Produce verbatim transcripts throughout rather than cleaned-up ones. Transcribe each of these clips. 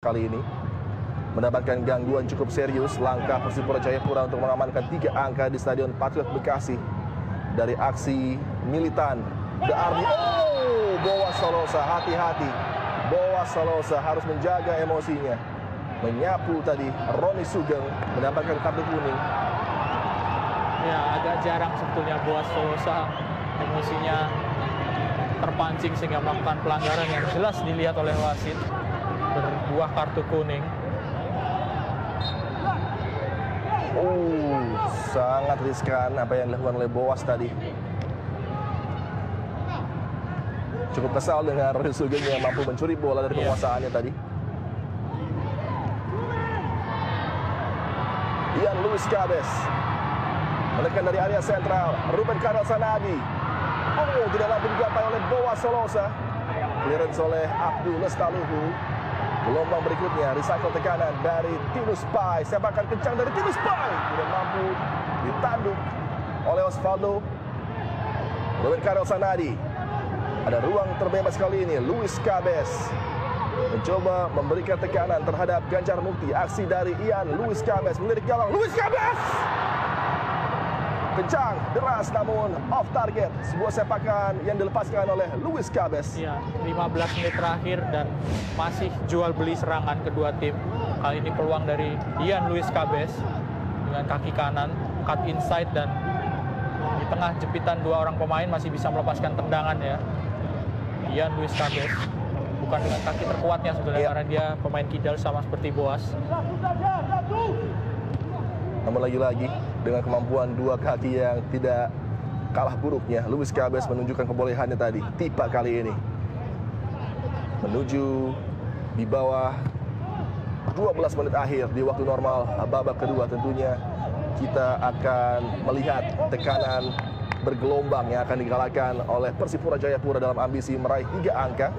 kali ini. Mendapatkan gangguan cukup serius langkah Persipura Jayapura untuk mengamankan tiga angka di Stadion Patriot Bekasi dari aksi militan The Army. Oh, Boas Solosa, hati-hati. Boas Solosa harus menjaga emosinya. Menyapu tadi Roni Sugeng mendapatkan kartu kuning. Ya, agak jarang sebetulnya Boas Solosa emosinya terpancing sehingga melakukan pelanggaran yang jelas dilihat oleh wasit, berbuah kartu kuning. Oh, sangat riskan apa yang dilakukan oleh Boas tadi. Cukup kesal dengan Roni Sugeng yang mampu mencuri bola dari penguasaannya tadi. Ian Luis Cabes menekan dari area sentral. Ruben Karel Sanadi. Oh, tidak mampu digapai oleh Boas Solosa. Clearance oleh Abdul Lestaluhu. Gelombang berikutnya, recycle tekanan dari Tinus Pai. Sepakan kencang dari Tinus Pai. Tidak mampu ditanduk oleh Osvaldo. Ruben Karel Sanadi. Ada ruang terbebas kali ini. Luis Cabes mencoba memberikan tekanan terhadap Ganjar Mukti. Aksi dari Ian Luis Cabes melirik gawang. Luis Cabes! Kencang, deras namun off target. Sebuah sepakan yang dilepaskan oleh Luis Cabes. Ya, lima belas menit terakhir dan masih jual beli serangan kedua tim. Kali ini peluang dari Ian Luis Cabes dengan kaki kanan, cut inside, dan di tengah jepitan dua orang pemain masih bisa melepaskan tendangan ya. Ian Luis Cabes bukan dengan kaki terkuatnya sebetulnya, ya, karena dia pemain kidal sama seperti Boas. Namun lagi-lagi dengan kemampuan dua kaki yang tidak kalah buruknya, Luis Cabes menunjukkan kebolehannya tadi. Tipa kali ini menuju di bawah dua belas menit akhir di waktu normal babak kedua. Tentunya kita akan melihat tekanan bergelombang yang akan dikalahkan oleh Persipura Jayapura dalam ambisi meraih tiga angka.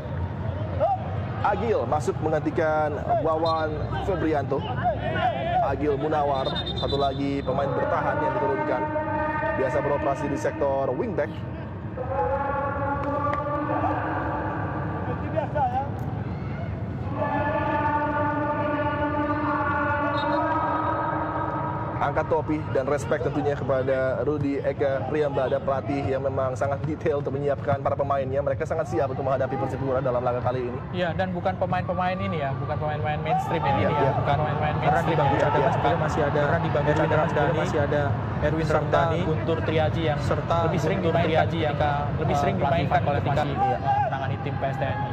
Agil masuk menggantikan Wawan Febrianto. Agil Munawar, satu lagi pemain bertahan yang diturunkan. Biasa beroperasi di sektor wingback. Angkat topi dan respect tentunya kepada Rudy Eka Priyambada, pelatih yang memang sangat detail untuk menyiapkan para pemainnya. Mereka sangat siap untuk menghadapi Persipura dalam laga kali ini. Ya, dan bukan pemain-pemain ini ya, bukan pemain-pemain mainstream ini ya, ya. Bukan pemain-pemain mainstream. Karena di bangku cadangan sebenarnya masih ada Karena di bangku cadangan masih ada Erwin Ramdhani, Guntur Triaji yang serta lebih sering Guntur dimainkan Triaji yang ketika lebih sering dimainkan oleh ketika menangani tim P S T N I.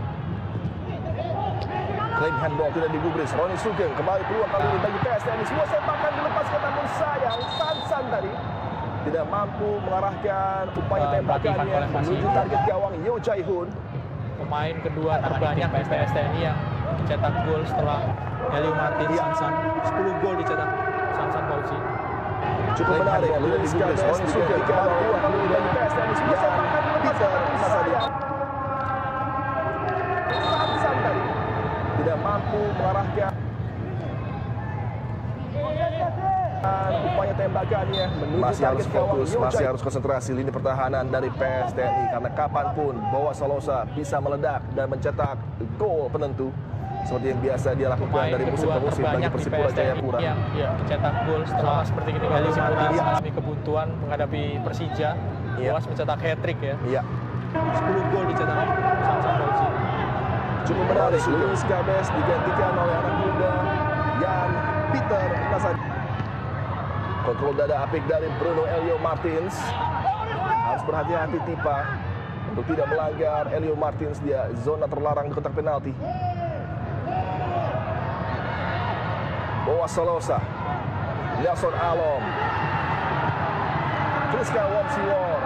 Klaim handball tidak digubris. Roni Sugeng kembali peluang kali ini bagi P S T N I. Semua sepakan dilepaskan, namun sayang Sansan tadi tidak mampu mengarahkan upaya uh, tembakannya menuju target gawang Yo Jae Hoon. Pemain kedua terbanyak di P S T N I yang mencetak gol setelah Elio Martin. Ya. Sansan sepuluh gol dicetak Sansan Fauzi. Cukup menarik. Luis Cabes, Roni Sugeng kembali peluang kali ini bagi P S T N I. Semua sepakan dilepaskan, namun sayang Sansan tadi tidak mampu mengarahkan upaya tembakannya menuju masih harus fokus, masih harus konsentrasi lini pertahanan dari P S T N I, karena kapanpun Boas Solosa bisa meledak dan mencetak gol penentu seperti yang biasa dia lakukan pemain dari musim ke musim bagi Persipura Jayapura. Yang ya, mencetak gol setelah seperti ketika Persipura mengalami kebuntuan menghadapi Persija, ya. Boas mencetak hat-trick ya. Iya. sepuluh gol dicetak Sansan Fauzi. Cukup menarik, Luis Cabes digantikan oleh anak muda Jan Peter Nasadi. Kontrol dada apik dari Bruno Elio Martins. Harus berhati-hati Tipa untuk tidak melanggar Elio Martins, dia zona terlarang di kotak penalti. Boas Solosa, Nelson Alom, Friska Womsiwor,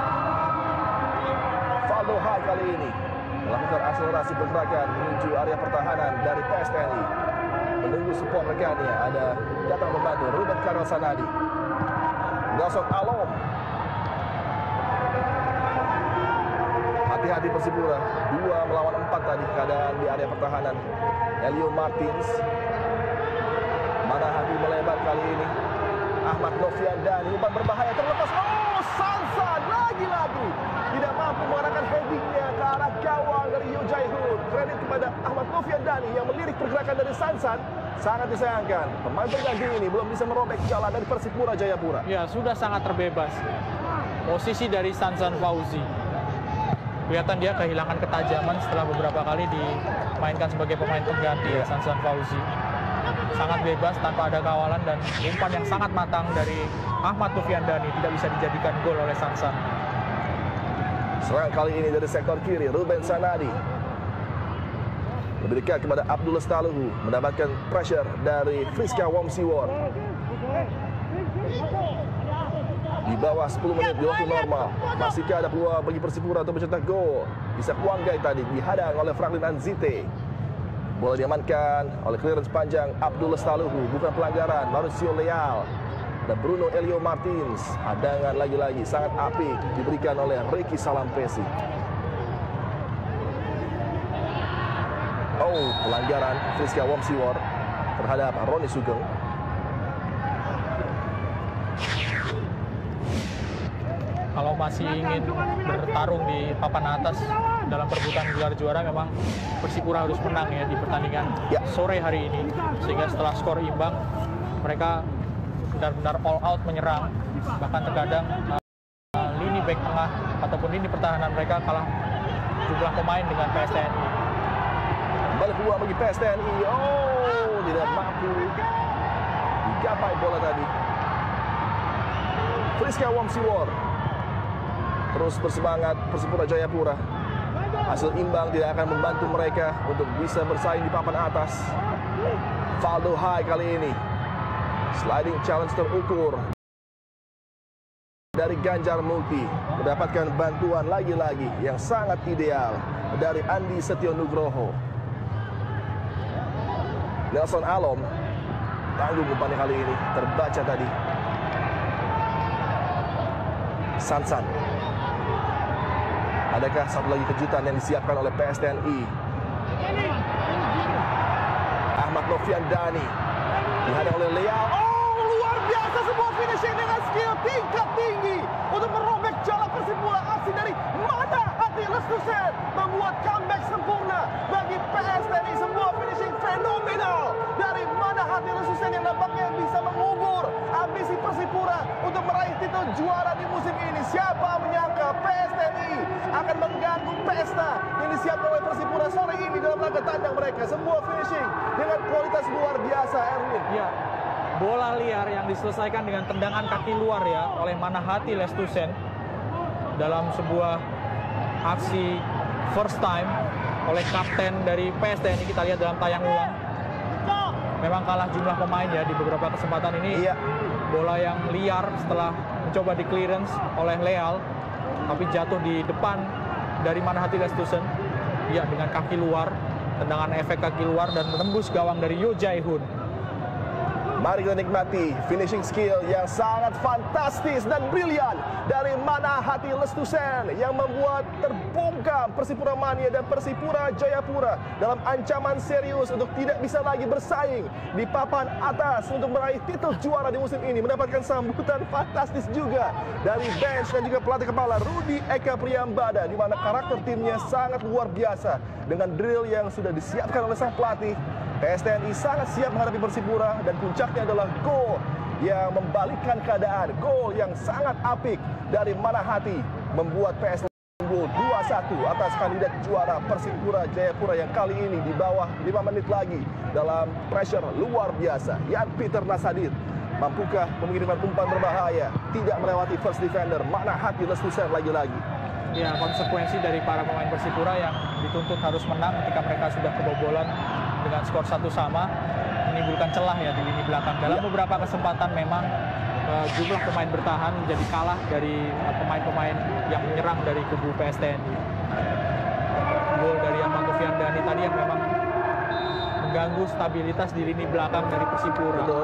Valdo Hai kali ini melakukan akselerasi pergerakan menuju area pertahanan dari P S T N I. Menunggu support rekannya, ada datang membantu Ruben Karel Sanadi. Nelson Alom. Hati-hati Persipura, dua melawan empat tadi keadaan di area pertahanan. Elio Martins. Mana hati melebar kali ini. Ahmad Noviandani, umpan berbahaya terlepas. Oh, Sansan lagi-lagi tidak mampu mengarahkan headingnya ke arah gawang dari Yo Jae-hoon. Kredit kepada Ahmad Nofian Dani yang melirik pergerakan dari Sansan. Sangat disayangkan, pemain pengganti ini belum bisa merobek jalan dari Persipura Jayapura. Ya, sudah sangat terbebas. Posisi dari Sansan Fauzi. Kelihatan dia kehilangan ketajaman setelah beberapa kali dimainkan sebagai pemain pengganti ya, Sansan Fauzi. Sangat bebas tanpa ada kawalan dan umpan yang sangat matang dari Ahmad Nofian Dani tidak bisa dijadikan gol oleh Sansan. Serangan kali ini dari sektor kiri, Ruben Sanadi. Lebih dekat kepada Abdul Lestaluhu, mendapatkan pressure dari Friska Womsiwon. Di bawah sepuluh menit di waktu normal, masihkah ada peluang bagi Persipura untuk mencetak gol? Bisa Kuanggai tadi dihadang oleh Franklin Anzite. Bola diamankan oleh clearance panjang Abdul Lestaluhu, bukan pelanggaran. Mauricio Leal dan Bruno Elio Martins. Hadangan lagi-lagi sangat apik diberikan oleh Ricky Salampesi. Oh, pelanggaran Friska Womsiwon terhadap Roni Sugeng. Kalau masih ingin bertarung di papan atas dalam perebutan gelar juara, memang Persipura harus menang ya di pertandingan ya. Sore hari ini. Sehingga setelah skor imbang, mereka benar-benar all out menyerang. Bahkan terkadang uh, lini back tengah ataupun lini pertahanan mereka kalah jumlah pemain dengan P S T N I. Balik peluang bagi P S T N I. Oh, tidak mampu digapai bola tadi. Friska Womsiwon terus bersemangat Persipura Jayapura. Hasil imbang tidak akan membantu mereka untuk bisa bersaing di papan atas. Valdo Hai kali ini sliding challenge terukur dari Ganjar Multi, mendapatkan bantuan lagi-lagi yang sangat ideal dari Andi Setio Nugroho. Nelson Alom tanggung umpannya kali ini, terbaca tadi. Sansan. Adakah satu lagi kejutan yang disiapkan oleh P S T N I? Ahmad Nofian Dani dihadang oleh Leal. Oh, luar biasa sebuah finishing dengan skill tingkat tinggi untuk merobek jalan Persipura. Aksi dari Mana Hati Lestusen membuat comeback sempurna bagi P S T N I. Sebuah finishing fenomenal dari Mana Hati Lestusen yang nampaknya bisa mengubur ambisi Persipura untuk meraih titel juara di musim ini. Siapa menyangka P S T N I akan mengganggu pesta yang disiapkan oleh Persipura sore ini dalam laga tandang mereka. Sebuah finishing dengan kualitas luar biasa, Erwin. Ya, bola liar yang diselesaikan dengan tendangan kaki luar ya oleh Manahati Lestusen dalam sebuah aksi first time oleh kapten dari P S T N I. Kita lihat dalam tayang ulang. Memang kalah jumlah pemain ya di beberapa kesempatan ini. Iya. Bola yang liar setelah mencoba di clearance oleh Leal, tapi jatuh di depan dari Manahati Lestusen. Ya, dengan kaki luar, tendangan efek kaki luar dan menembus gawang dari Yo Jae-hoon. Mari kita nikmati finishing skill yang sangat fantastis dan brilian dari Manahati Lestusen yang membuat terbongkar Persipura Mania dan Persipura Jayapura dalam ancaman serius untuk tidak bisa lagi bersaing di papan atas untuk meraih titel juara di musim ini. Mendapatkan sambutan fantastis juga dari bench dan juga pelatih kepala Rudi Eka Priyambada, di mana karakter timnya sangat luar biasa dengan drill yang sudah disiapkan oleh sang pelatih. P S T N I sangat siap menghadapi Persipura dan puncaknya adalah gol yang membalikkan keadaan. Gol yang sangat apik dari Manahati membuat P S T N I unggul dua satu atas kandidat juara Persipura Jayapura yang kali ini di bawah lima menit lagi dalam pressure luar biasa. Yan Peter Nasadir mampukah mengirimkan umpan berbahaya, tidak melewati first defender Manahati Lestusen lagi-lagi. Ya, konsekuensi dari para pemain Persipura yang dituntut harus menang ketika mereka sudah kebobolan dengan skor satu sama, menimbulkan celah ya di lini belakang. Dalam beberapa kesempatan memang uh, jumlah pemain bertahan menjadi kalah dari pemain-pemain uh, yang menyerang dari kubu P S T N I. Gol dari Ahmad Nofian Dani tadi yang memang mengganggu stabilitas di lini belakang dari Persipura. Betul.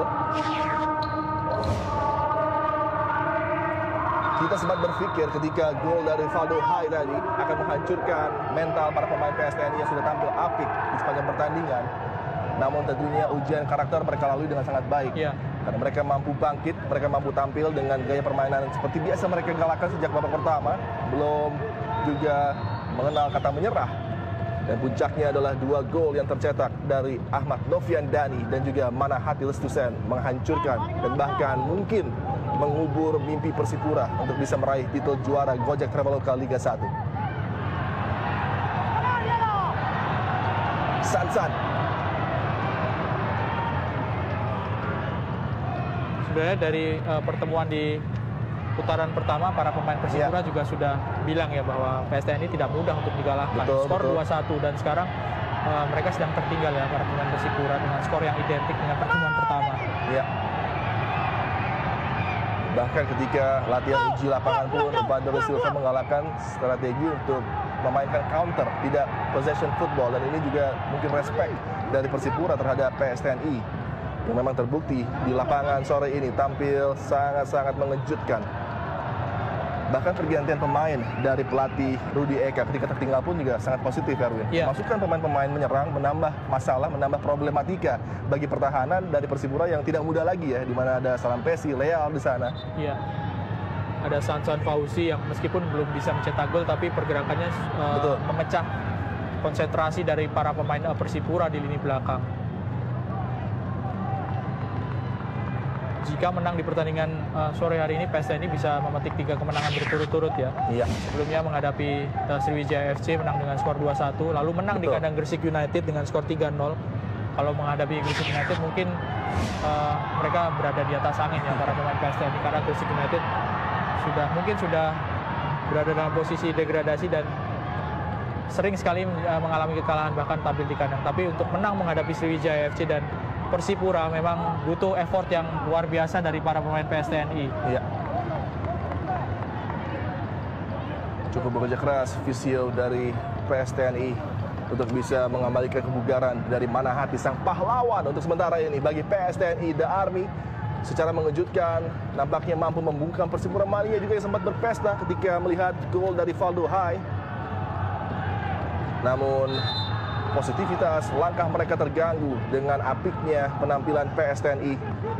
Kita sempat berpikir ketika gol dari Valdo Hai tadi akan menghancurkan mental para pemain P S T N I yang sudah tampil apik di sepanjang pertandingan. Namun tentunya ujian karakter mereka lalui dengan sangat baik. Ya. Karena mereka mampu bangkit, mereka mampu tampil dengan gaya permainan seperti biasa mereka galakkan sejak babak pertama. Belum juga mengenal kata menyerah. Dan puncaknya adalah dua gol yang tercetak dari Ahmad Nofian Dani dan juga Manahati Lestusen, menghancurkan dan bahkan mungkin mengubur mimpi Persipura untuk bisa meraih titel juara Gojek Traveloka Liga satu. Sansan. Sebenarnya dari uh, pertemuan di putaran pertama, para pemain Persipura ya. juga sudah bilang ya bahwa P S T N I tidak mudah untuk dikalahkan. Betul, skor betul. dua satu dan sekarang uh, mereka sedang tertinggal ya para pemain Persipura dengan skor yang identik dengan pertemuan pertama. Ya. Bahkan ketika latihan uji lapangan pun Badru Silva menggalakkan strategi untuk memainkan counter, tidak possession football, dan ini juga mungkin respect dari Persipura terhadap P S T N I yang memang terbukti di lapangan sore ini tampil sangat-sangat mengejutkan. Bahkan pergantian pemain dari pelatih Rudi Eka ketika tertinggal pun juga sangat positif, Erwin. Ya. Masukkan pemain-pemain menyerang, menambah masalah, menambah problematika bagi pertahanan dari Persipura yang tidak mudah lagi ya, di mana ada Salampesi, Leal di sana. Iya. Ada Sansan Fauzi yang meskipun belum bisa mencetak gol, tapi pergerakannya uh, memecah konsentrasi dari para pemain uh, Persipura di lini belakang. Jika menang di pertandingan uh, sore hari ini, P S T N I bisa memetik tiga kemenangan berturut-turut ya. Iya. Sebelumnya menghadapi uh, Sriwijaya F C menang dengan skor dua satu, lalu menang Betul. di kandang Gresik United dengan skor tiga nol. Kalau menghadapi Gresik United mungkin uh, mereka berada di atas angin ya para pemain P S T N I, karena Gresik United sudah mungkin sudah berada dalam posisi degradasi dan sering sekali uh, mengalami kekalahan bahkan tampil di kandang. Tapi untuk menang menghadapi Sriwijaya F C dan Persipura memang butuh effort yang luar biasa dari para pemain P S T N I. Iya. Cukup bekerja keras visio dari P S T N I untuk bisa mengembalikan kebugaran dari Manahati sang pahlawan untuk sementara ini. Bagi P S T N I, The Army secara mengejutkan nampaknya mampu membungkam Persipura Mania juga yang sempat berpesta ketika melihat gol dari Valdo Hai. Namun positivitas langkah mereka terganggu dengan apiknya penampilan P S T N I.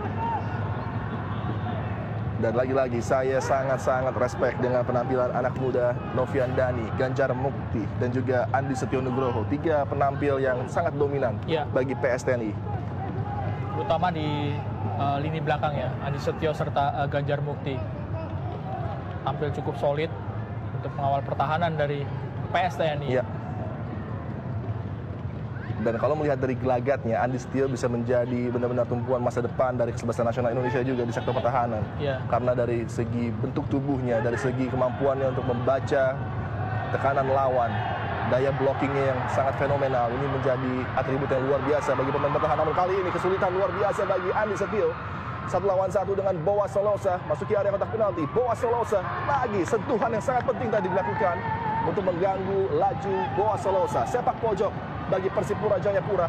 Dan lagi-lagi saya sangat-sangat respect dengan penampilan anak muda Nofian Dani, Ganjar Mukti, dan juga Andi Setio Nugroho. Tiga penampil yang sangat dominan ya. bagi P S T N I. Terutama di uh, lini belakang ya, Andi Setio serta uh, Ganjar Mukti. Tampil cukup solid untuk mengawal pertahanan dari P S T N I. Ya. Dan kalau melihat dari gelagatnya, Andi Setio bisa menjadi benar-benar tumpuan masa depan dari kesebelasan nasional Indonesia juga di sektor pertahanan. Yeah. Karena dari segi bentuk tubuhnya, dari segi kemampuannya untuk membaca tekanan lawan, daya blockingnya yang sangat fenomenal, ini menjadi atribut yang luar biasa bagi pemain pertahanan. Kali ini kesulitan luar biasa bagi Andi Setio. Satu lawan satu dengan Boas Solosa, masuki area kotak penalti. Boas Solosa lagi sentuhan yang sangat penting tadi dilakukan untuk mengganggu laju Boas Solosa. Sepak pojok bagi Persipura Jayapura.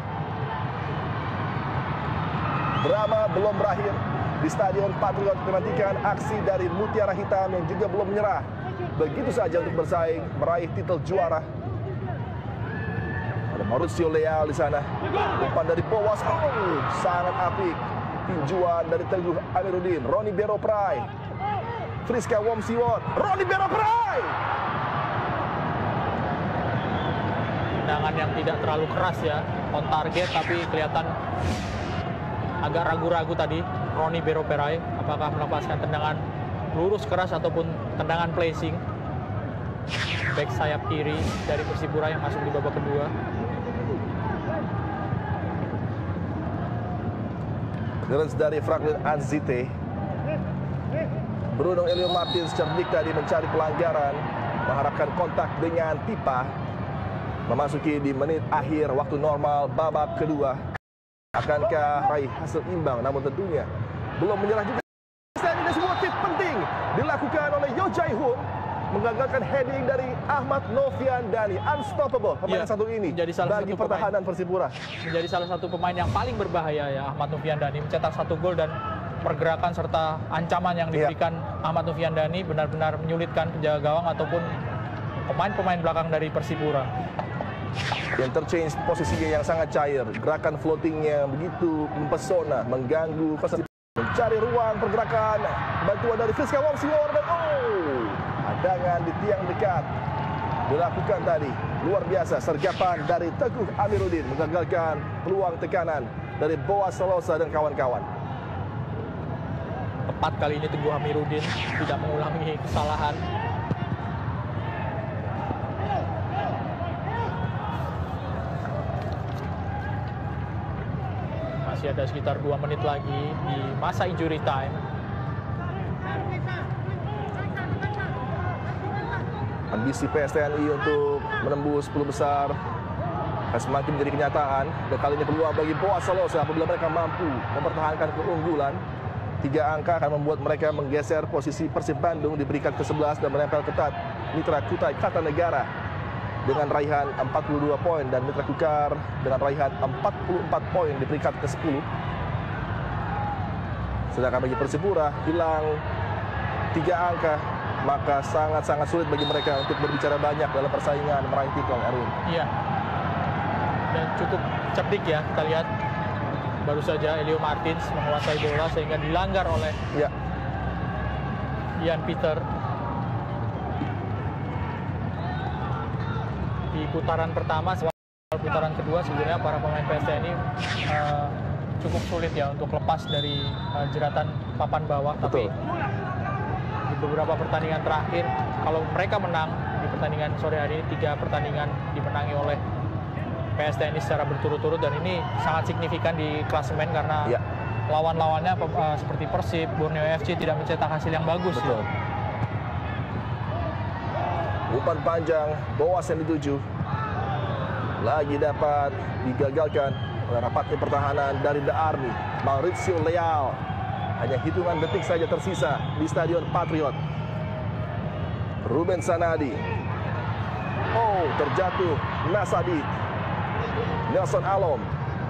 Drama belum berakhir di Stadion Patriot. Menantikan aksi dari Mutiara Hitam yang juga belum menyerah. Begitu saja untuk bersaing meraih titel juara. Ada Mauricio Leal di sana. Umpan dari Boas, oh, sangat apik. Tinjuan dari Teguh Amiruddin. Roni Beroprai, Friska Womsiwon, Roni Beroprai. Tendangan yang tidak terlalu keras ya, on target, tapi kelihatan agak ragu-ragu tadi Roni Beroprai apakah melepaskan tendangan lurus keras ataupun tendangan placing. Back sayap kiri dari Persipura yang masuk di babak kedua. Clearance dari Franklin Anzite. Bruno Elio Martins cerdik tadi mencari pelanggaran, mengharapkan kontak dengan Pipa. Memasuki di menit akhir waktu normal babak kedua. Akankah raih hasil imbang? Namun tentunya belum menyerah juga. Ini sebuah tip penting dilakukan oleh Yo Jae Hoon, menggagalkan heading dari Ahmad Nofian Dani. Unstoppable pemain ya, satu ini menjadi salah bagi satu pertahanan pemain, Persipura. Menjadi salah satu pemain yang paling berbahaya ya, Ahmad Nofian Dani. Mencetak satu gol dan pergerakan serta ancaman yang diberikan ya. Ahmad Nofian Dani benar-benar menyulitkan penjaga gawang ataupun pemain-pemain belakang dari Persipura. Interchange posisinya yang sangat cair, gerakan floatingnya begitu mempesona, mengganggu, mencari ruang pergerakan, bantuan dari Friska Womsiwon dan oh, hadangan di tiang dekat. dilakukan tadi. Luar biasa sergapan dari Teguh Amiruddin menggagalkan peluang tekanan dari Boas Solosa dan kawan-kawan. Tepat kali ini Teguh Amiruddin tidak mengulangi kesalahan. Masih ada sekitar dua menit lagi di masa injury time. Ambisi P S T N I untuk menembus sepuluh besar semakin menjadi kenyataan. Dan kali ini peluang bagi Boas Solosa apabila mereka mampu mempertahankan keunggulan. Tiga angka akan membuat mereka menggeser posisi Persib Bandung di peringkat ke sebelas dan menempel ketat Mitra Kutai Kartanegara dengan raihan empat puluh dua poin dan Mitra Kukar dengan raihan empat puluh empat poin di peringkat ke sepuluh. Sedangkan bagi Persipura hilang tiga angka, maka sangat-sangat sulit bagi mereka untuk berbicara banyak dalam persaingan meraih titel, Erwin. Iya. Dan cukup cerdik ya, kita lihat baru saja Elio Martins menguasai bola sehingga dilanggar oleh ya. Ian Peter. Di putaran pertama, putaran kedua sebenarnya para pemain P S T N I uh, cukup sulit ya untuk lepas dari uh, jeratan papan bawah. Betul. Tapi di beberapa pertandingan terakhir, kalau mereka menang di pertandingan sore hari ini, tiga pertandingan dimenangi oleh P S T N I secara berturut-turut, dan ini sangat signifikan di klasemen karena ya. lawan-lawannya uh, seperti Persib, Borneo F C tidak mencetak hasil yang bagus. Betul. Ya. Umpan panjang Boas yang dituju lagi dapat digagalkan oleh rapatnya pertahanan dari The Army. Mauricio Leal, hanya hitungan detik saja tersisa di Stadion Patriot. Ruben Sanadi, oh terjatuh Nasadi. Nelson Alom,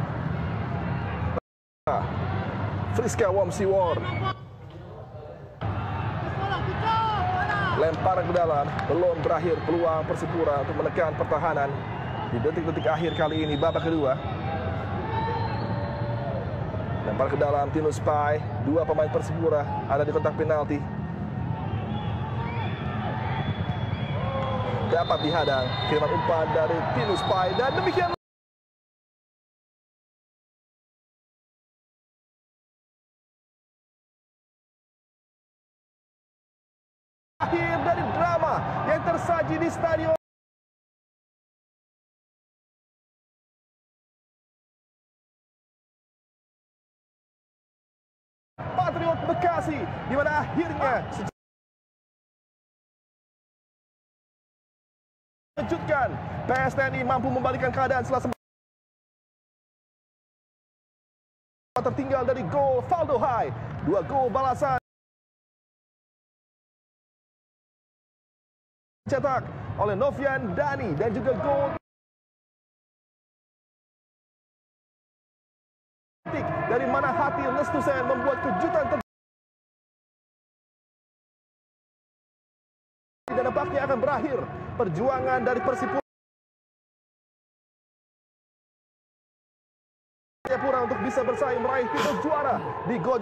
Friska Womsiwor, lempar ke dalam. Belum berakhir peluang Persipura untuk menekan pertahanan di detik-detik akhir kali ini babak kedua. Lempar ke dalam Tinus Pai. Dua pemain Persipura ada di kotak penalti. Dapat dihadang kiriman umpan dari Tinus Pai, dan demikian akhir dari drama yang tersaji di Stadion Patriot Bekasi, di mana akhirnya mengejutkan P S T N I mampu membalikkan keadaan setelah sempat tertinggal dari gol Valdo Hai. Dua gol balasan cetak oleh Novian Dani dan juga gol dari mana hati Lestusen membuat kejutan ter dan nampaknya akan berakhir perjuangan dari Persipura untuk bisa bersaing meraih titel juara di Gojek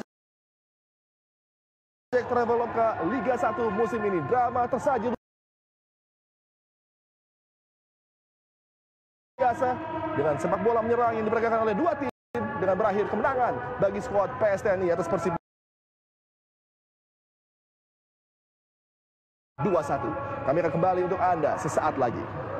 Traveloka Liga satu musim ini. Drama tersaji biasa dengan sepak bola menyerang yang diperagakan oleh dua tim dengan berakhir kemenangan bagi skuad P S T N I atas Persib dua satu. Kami akan kembali untuk Anda sesaat lagi.